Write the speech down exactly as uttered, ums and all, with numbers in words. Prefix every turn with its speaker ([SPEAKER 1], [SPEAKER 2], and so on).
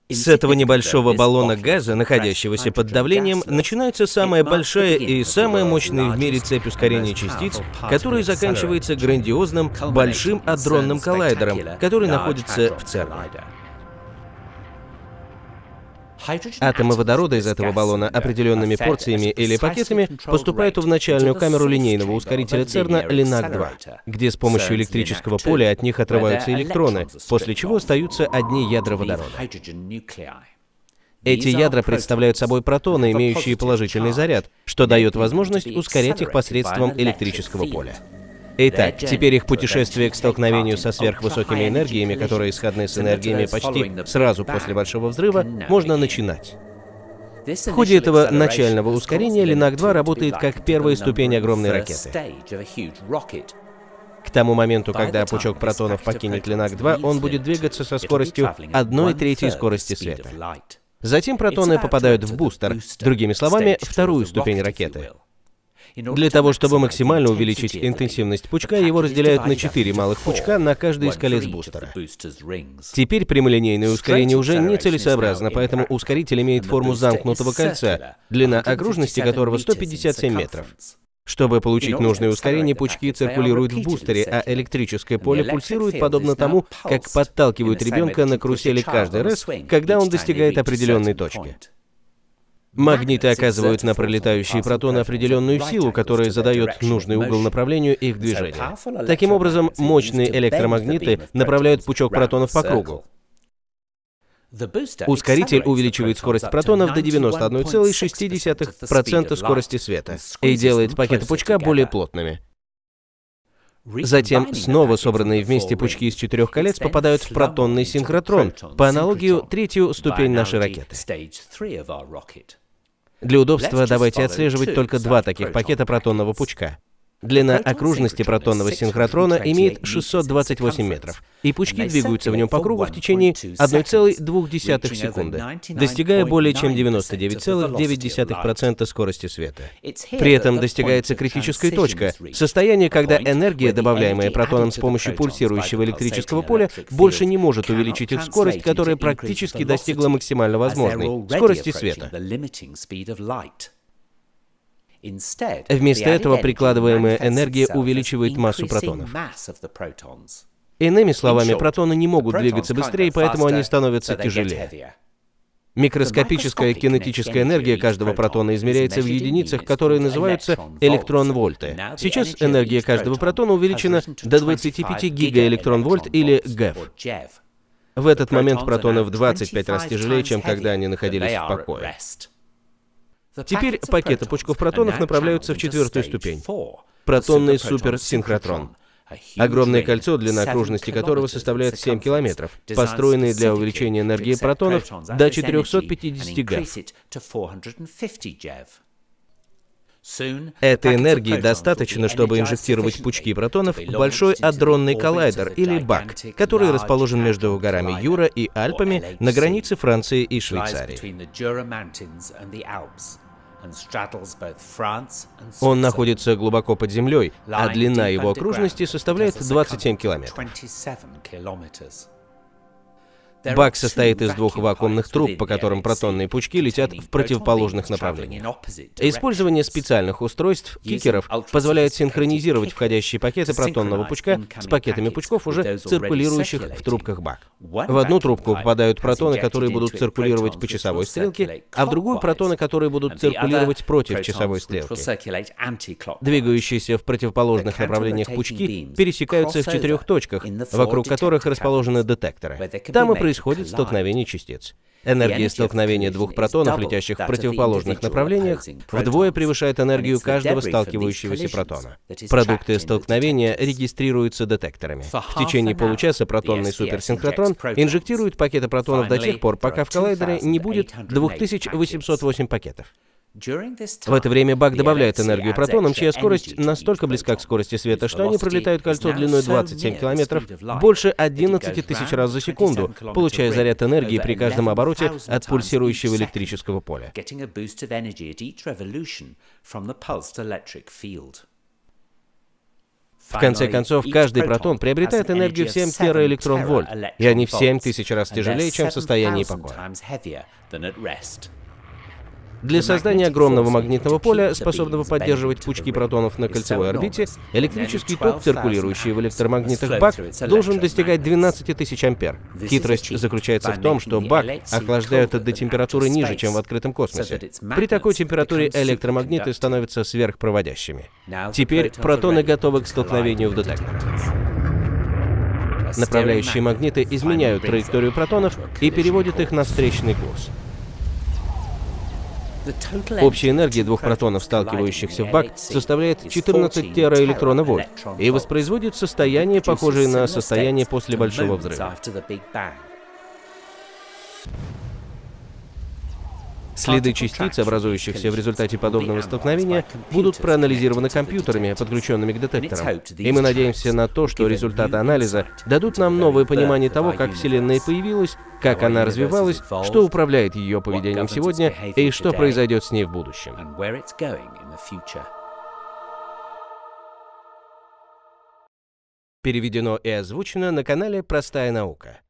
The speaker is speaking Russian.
[SPEAKER 1] С этого небольшого баллона газа, находящегося под давлением, начинается самая большая и самая мощная в мире цепь ускорения частиц, которая заканчивается грандиозным Большим адронным коллайдером, который находится в церне. Атомы водорода из этого баллона определенными порциями или пакетами поступают в начальную камеру линейного ускорителя ЦЕРНа Линак два, где с помощью электрического поля от них отрываются электроны, после чего остаются одни ядра водорода. Эти ядра представляют собой протоны, имеющие положительный заряд, что дает возможность ускорять их посредством электрического поля. Итак, теперь их путешествие к столкновению со сверхвысокими энергиями, которые сходны с энергиями почти сразу после Большого взрыва, можно начинать. В ходе этого начального ускорения Линак два работает как первая ступень огромной ракеты. К тому моменту, когда пучок протонов покинет Линак два, он будет двигаться со скоростью одной трети скорости света. Затем протоны попадают в бустер, другими словами, вторую ступень ракеты. Для того, чтобы максимально увеличить интенсивность пучка, его разделяют на четыре малых пучка на каждый из колец бустера. Теперь прямолинейное ускорение уже нецелесообразно, поэтому ускоритель имеет форму замкнутого кольца, длина окружности которого сто пятьдесят семь метров. Чтобы получить нужное ускорение, пучки циркулируют в бустере, а электрическое поле пульсирует подобно тому, как подталкивают ребенка на карусели каждый раз, когда он достигает определенной точки. Магниты оказывают на пролетающие протоны определенную силу, которая задает нужный угол направлению их движения. Таким образом, мощные электромагниты направляют пучок протонов по кругу. Ускоритель увеличивает скорость протонов до девяноста одной целой шести десятых процента скорости света и делает пакеты пучка более плотными. Затем снова собранные вместе пучки из четырех колец попадают в протонный синхротрон, по аналогию третью ступень нашей ракеты. Для удобства давайте отслеживать только два таких пакета протонного пучка. Длина окружности протонного синхротрона имеет шестьсот двадцать восемь метров, и пучки двигаются в нем по кругу в течение одной целой двух десятых секунды, достигая более чем девяноста девяти целых девяти десятых процента скорости света. При этом достигается критическая точка, состояние, когда энергия, добавляемая протоном с помощью пульсирующего электрического поля, больше не может увеличить их скорость, которая практически достигла максимально возможной скорости света. Вместо этого прикладываемая энергия увеличивает массу протонов. Иными словами, протоны не могут двигаться быстрее, поэтому они становятся тяжелее. Микроскопическая кинетическая энергия каждого протона измеряется в единицах, которые называются электрон-вольты. Сейчас энергия каждого протона увеличена до двадцати пяти гигаэлектрон-вольт или гэв. В этот момент протоны в двадцать пять раз тяжелее, чем когда они находились в покое. Теперь пакеты пучков протонов направляются в четвертую ступень — протонный суперсинхротрон. Огромное кольцо, длина окружности которого составляет семь километров, построенное для увеличения энергии протонов до четырёхсот пятидесяти гэв. Этой энергии достаточно, чтобы инжектировать пучки протонов в большой адронный коллайдер или бак, который расположен между горами Юра и Альпами на границе Франции и Швейцарии. Он находится глубоко под землей, а длина его окружности составляет двадцать семь километров. Бак состоит из двух вакуумных труб, по которым протонные пучки летят в противоположных направлениях. Использование специальных устройств, кикеров, позволяет синхронизировать входящие пакеты протонного пучка с пакетами пучков, уже циркулирующих в трубках бак. В одну трубку попадают протоны, которые будут циркулировать по часовой стрелке, а в другую — протоны, которые будут циркулировать против часовой стрелки. Двигающиеся в противоположных направлениях пучки пересекаются в четырех точках, вокруг которых расположены детекторы. Там и происходит столкновение частиц. Энергия столкновения двух протонов, летящих в противоположных направлениях, вдвое превышает энергию каждого сталкивающегося протона. Продукты столкновения регистрируются детекторами. В течение получаса протонный суперсинхротрон инжектирует пакеты протонов до тех пор, пока в коллайдере не будет две тысячи восемьсот восемь пакетов. В это время бак добавляет энергию протонам, чья скорость настолько близка к скорости света, что они пролетают кольцо длиной двадцать семь километров больше одиннадцати тысяч раз за секунду, получая заряд энергии при каждом обороте от пульсирующего электрического поля. В конце концов, каждый протон приобретает энергию в семь тераэлектрон-вольт, и они в семь тысяч раз тяжелее, чем в состоянии покоя. Для создания огромного магнитного поля, способного поддерживать пучки протонов на кольцевой орбите, электрический ток, циркулирующий в электромагнитах бак, должен достигать двенадцати тысяч ампер. Хитрость заключается в том, что бак охлаждают до температуры ниже, чем в открытом космосе. При такой температуре электромагниты становятся сверхпроводящими. Теперь протоны готовы к столкновению в детекторах. Направляющие магниты изменяют траекторию протонов и переводят их на встречный курс. Общая энергия двух протонов, сталкивающихся в бак, составляет четырнадцать тераэлектрона-вольт и воспроизводит состояние, похожее на состояние после Большого взрыва. Следы частиц, образующихся в результате подобного столкновения, будут проанализированы компьютерами, подключенными к детекторам. И мы надеемся на то, что результаты анализа дадут нам новое понимание того, как Вселенная появилась, как она развивалась, что управляет ее поведением сегодня и что произойдет с ней в будущем. Переведено и озвучено на канале «Простая наука».